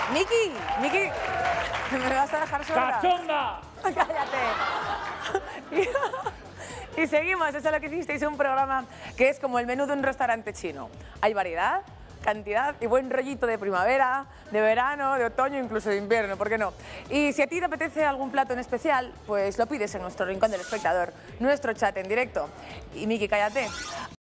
Miki, ¿me vas a dejar sola? ¡Cachonda! ¡Cállate! Y seguimos, eso es lo que hicisteis, un programa que es como el menú de un restaurante chino. Hay variedad, cantidad y buen rollito de primavera, de verano, de otoño, incluso de invierno, ¿por qué no? Y si a ti te apetece algún plato en especial, pues lo pides en nuestro Rincón del Espectador, nuestro chat en directo. Y Miki, cállate.